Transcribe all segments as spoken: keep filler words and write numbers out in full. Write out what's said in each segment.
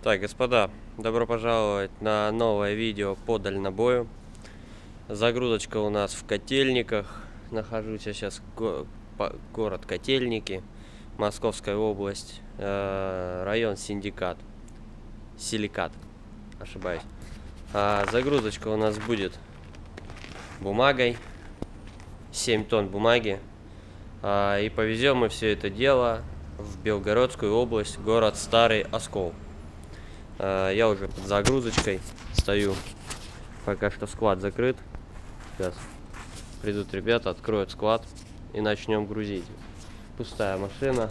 Так, господа, добро пожаловать на новое видео по дальнобою. Загрузочка у нас в Котельниках. Нахожусь я сейчас го город Котельники, Московская область, э район Синдикат, Силикат, ошибаюсь. А загрузочка у нас будет бумагой, семь тонн бумаги. А, и повезем мы все это дело в Белгородскую область, город Старый Оскол. Я уже под загрузочкой стою. Пока что склад закрыт. Сейчас придут ребята, откроют склад и начнем грузить. Пустая машина,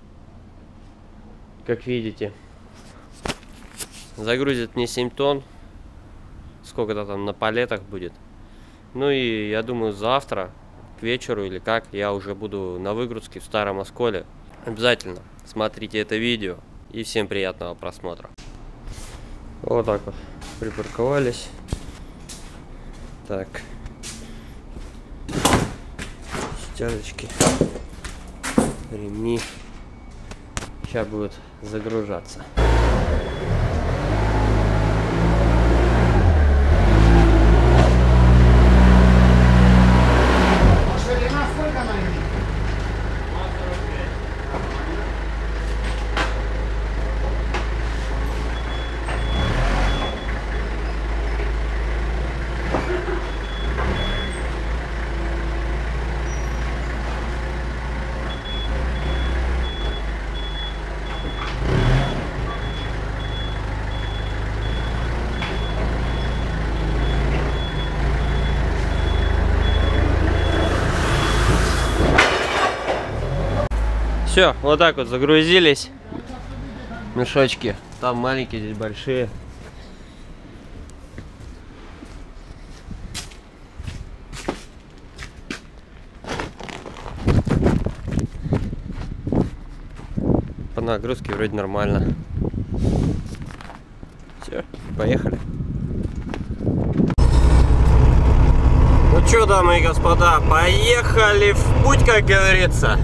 как видите. Загрузит мне семь тонн. Сколько-то там на палетах будет. Ну и я думаю, завтра к вечеру или как я уже буду на выгрузке в Старом Осколе. Обязательно смотрите это видео и всем приятного просмотра. Вот так вот припарковались. Так, стяжечки, ремни. Сейчас будет загружаться. Все, вот так вот загрузились мешочки. Там маленькие, здесь большие. По нагрузке вроде нормально. Все, поехали. Ну что, дамы и господа, поехали в путь, как говорится.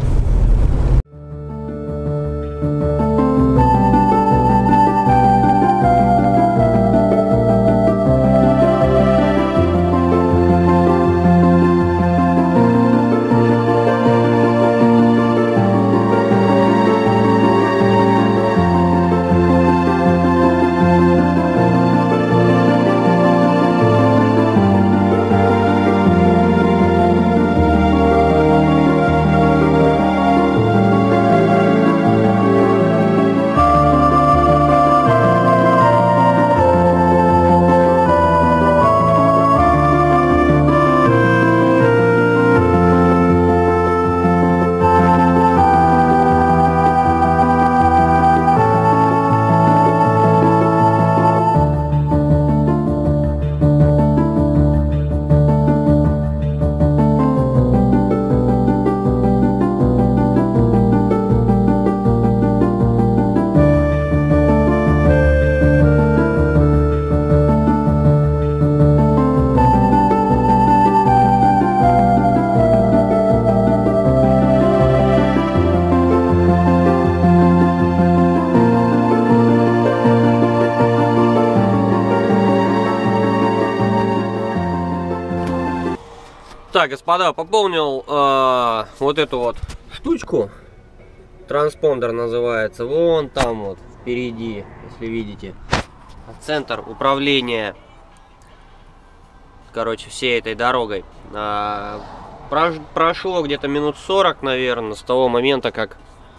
Так, господа, пополнил э, вот эту вот штучку. Транспондер называется. Вон там вот впереди, если видите. Центр управления, короче, всей этой дорогой. Э, прош, прошло где-то минут сорок, наверное, с того момента, как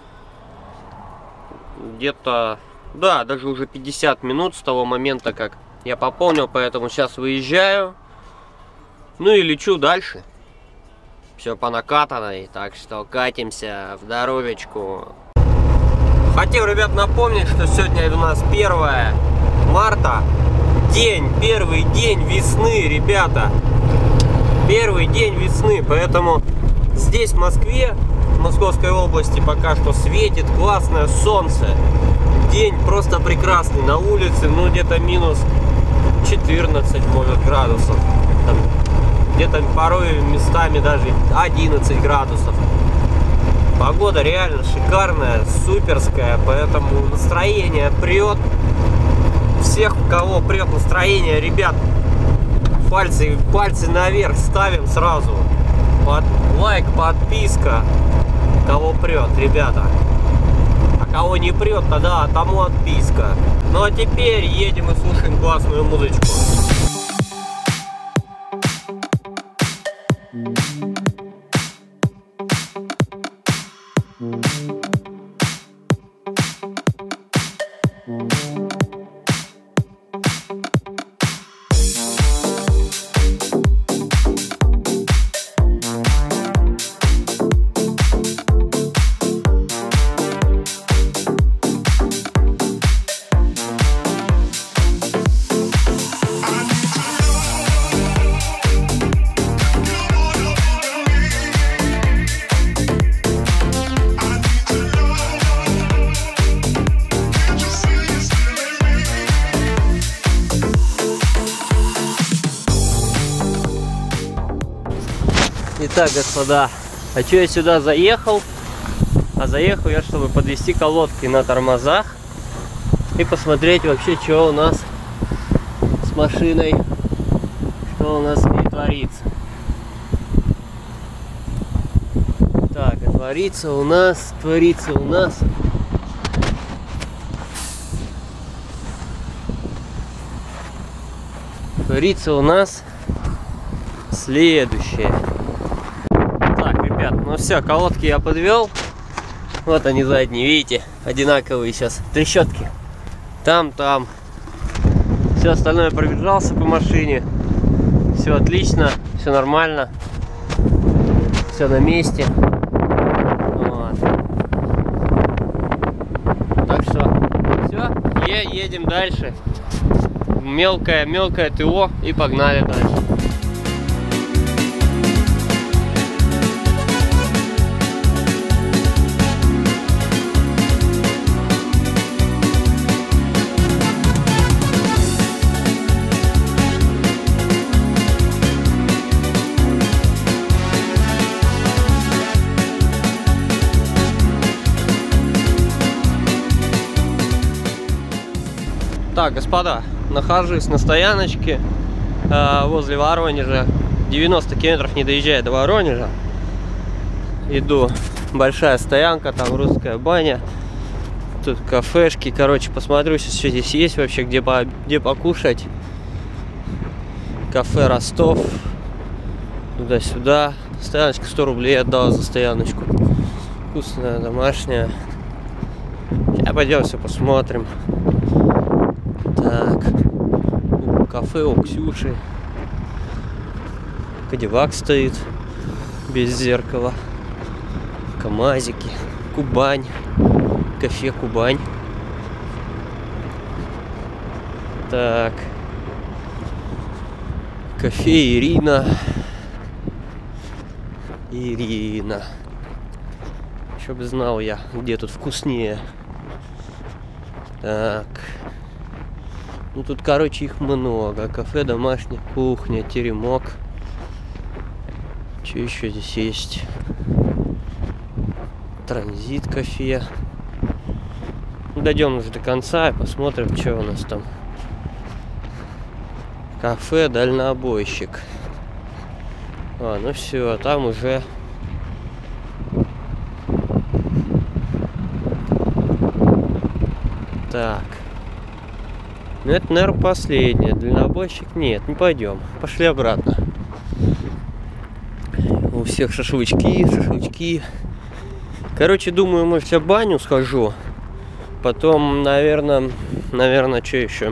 где-то, да, даже уже пятьдесят минут с того момента, как я пополнил. Поэтому сейчас выезжаю. Ну и лечу дальше. Все по накатанной, так что катимся в дорожечку. Хотел, ребят, напомнить, что сегодня у нас первое марта. День, первый день весны, ребята. Первый день весны, поэтому здесь, в Москве, в Московской области, пока что светит классное солнце. День просто прекрасный. На улице, ну, где-то минус четырнадцать, может, градусов. Где-то порой местами даже одиннадцать градусов. Погода реально шикарная, суперская, поэтому настроение прет. всех, у кого прет настроение, ребят, пальцы, пальцы наверх ставим сразу. Под лайк, подписка. Кого прет, ребята. А кого не прет, тогда тому отписка. Ну а теперь едем и слушаем классную музычку. Итак, господа, а что я сюда заехал? А заехал я, чтобы подвести колодки на тормозах и посмотреть вообще, что у нас с машиной, что у нас с ней творится. Так, а творится у нас, творится у нас. Творится у нас следующее. Ну все, колодки я подвел. Вот они задние, видите, одинаковые сейчас трещотки. Там, там. Все остальное пробежался по машине. Все отлично, все нормально. Все на месте. Вот. Так что, все, е едем дальше. Мелкое, мелкое ТО и погнали дальше. Так, господа, нахожусь на стояночке э, возле Воронежа. девяносто километров не доезжая до Воронежа. Иду, большая стоянка, там русская баня. Тут кафешки, короче, посмотрю, что здесь есть вообще, где, по, где покушать. Кафе Ростов. Туда-сюда. Стояночка сто рублей отдал за стояночку. Вкусная, домашняя. Сейчас пойдем все посмотрим. Так, кафе у Ксюши. Кадиллак стоит без зеркала. КамАЗики. Кубань. Кафе Кубань. Так. Кафе Ирина. Ирина. Еще бы знал я, где тут вкуснее. Так. Ну тут, короче, их много. Кафе, домашняя кухня, теремок. Что еще здесь есть? Транзит кафе. Дойдем уже до конца и посмотрим, что у нас там. Кафе дальнобойщик. А, ну все, там уже так. Ну это, наверное, последнее. Дальнобойщик нет, не пойдем. Пошли обратно. У всех шашлычки, шашлычки. Короче, думаю, может, я в баню схожу. Потом, наверное, наверное, что еще?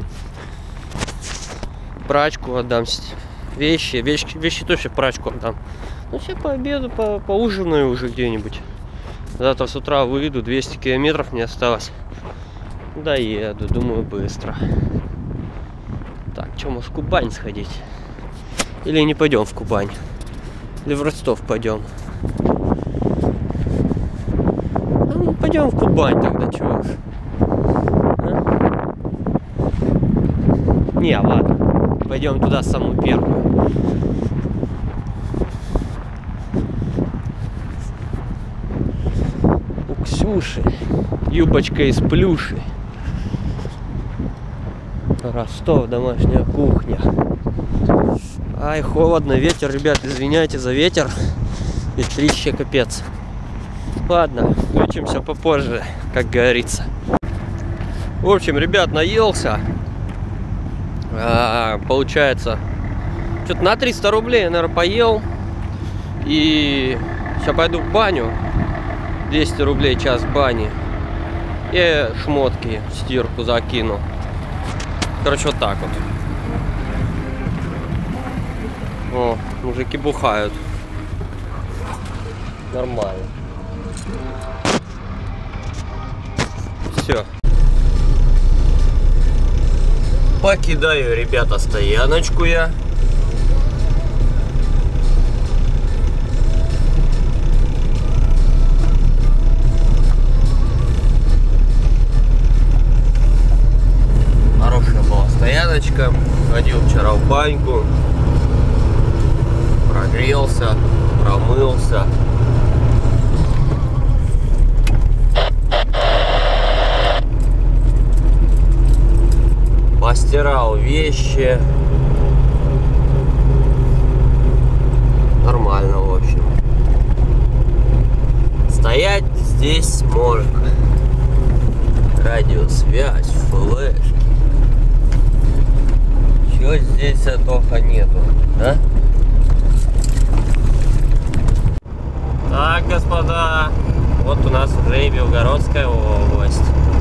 Прачку отдам. Вещи, вещи, вещи тоже в прачку отдам. Ну, сейчас по обеду, по, поужинаю уже где-нибудь. Завтра с утра выйду, двести километров не осталось. Доеду, думаю, быстро. Так, что, может, в Кубань сходить? Или не пойдем в Кубань? Или в Ростов пойдем? Ну, пойдем в Кубань тогда, чего уж. А? Не, ладно. Пойдем туда самую первую. У Ксюши юбочка из плюши. Ростов, домашняя кухня. Ай, холодно, ветер, ребят, извиняйте за ветер. Ветрище капец. Ладно, включимся попозже, как говорится. В общем, ребят, наелся. А, получается, что-то на триста рублей я, наверное, поел. И сейчас пойду в баню. двести рублей час бани. И шмотки в стирку закину. Короче, вот так вот. О, мужики бухают. Нормально. Все. Покидаю, ребята, стояночку я. Хорошая была стояночка. Ходил вчера в баньку. Прогрелся, промылся. Постирал вещи. Нормально, в общем. Стоять здесь можно. Радиосвязь, флешки. Чего здесь только нету, да? Так, господа, вот у нас уже и Белгородская область.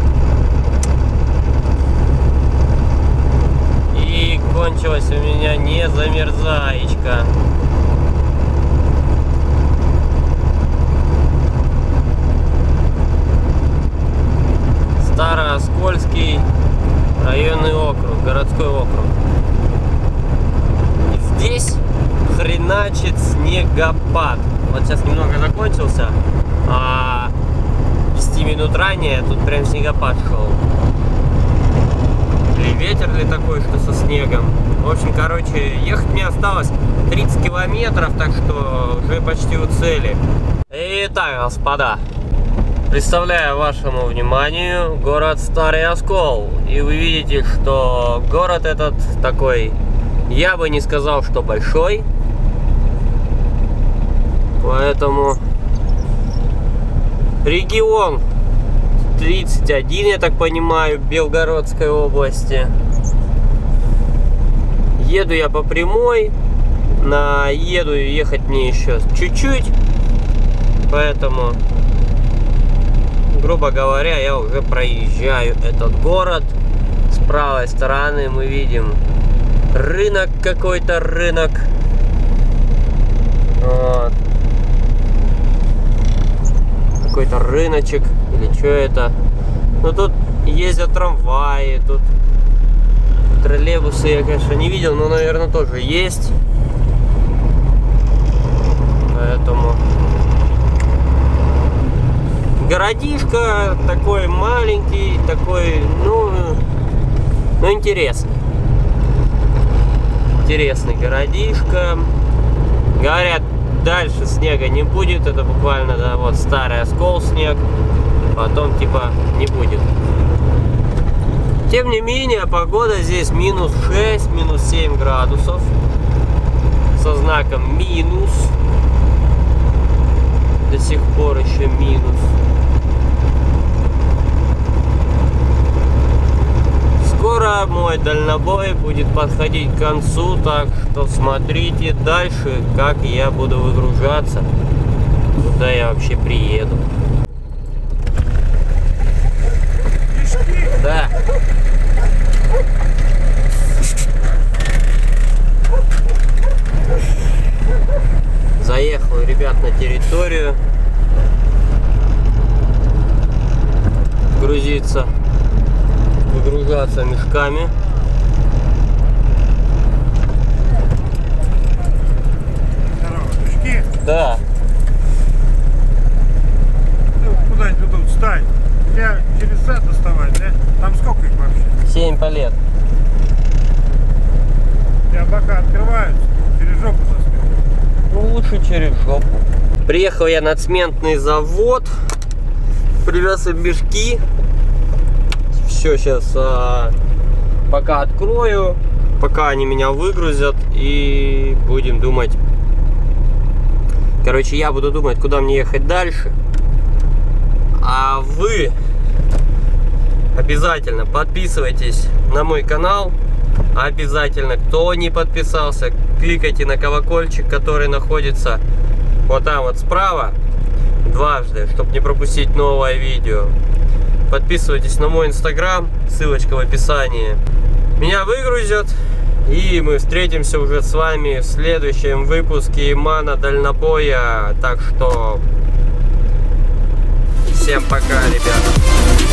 И кончилась у меня не замерзаечка. Старооскольский районный округ, городской округ. И здесь хреначит снегопад. Вот сейчас немного закончился, а десять минут ранее тут прям снегопад шел. Или ветер ли такой, что со снегом. В общем, короче, ехать мне осталось тридцать километров, так что уже почти у цели. Итак, господа, представляю вашему вниманию город Старый Оскол. И вы видите, что город этот такой, я бы не сказал, что большой. Поэтому регион тридцать один, я так понимаю, Белгородской области. Еду я по прямой. На еду ехать мне еще чуть-чуть. Поэтому, грубо говоря, я уже проезжаю этот город. С правой стороны мы видим рынок, какой-то рынок. Вот. Какой-то рыночек, или что это. Ну тут ездят трамваи, тут троллейбусы я, конечно, не видел, но, наверное, тоже есть. Поэтому городишко такой маленький, такой, ну, ну интересный. Интересный городишко. Говорят, дальше снега не будет, это буквально, да, вот Старый Оскол снег, потом типа не будет. Тем не менее, погода здесь минус шесть, минус семь градусов, со знаком минус, до сих пор еще минус. Скоро мой дальнобой будет подходить к концу, так что смотрите дальше, как я буду выгружаться, куда я вообще приеду. Да. Заехал, ребят, на территорию. Грузиться. Выгружаться мешками. Здорово, мешки? Да. Ну, куда-нибудь тут встань. Я через сад доставать, да? Там сколько их вообще? Семь палет. У тебя бока открываются, через жопу заскочишь. Ну, лучше через жопу. Приехал я на цементный завод. Привез им мешки. Все, сейчас а, пока открою, пока они меня выгрузят, и будем думать. Короче, я буду думать, куда мне ехать дальше. А вы обязательно подписывайтесь на мой канал. Обязательно, кто не подписался, кликайте на колокольчик, который находится вот там вот справа, дважды, чтобы не пропустить новое видео. Подписывайтесь на мой инстаграм, ссылочка в описании. Меня выгрузят, и мы встретимся уже с вами в следующем выпуске Имана Дальнобоя. Так что всем пока, ребята.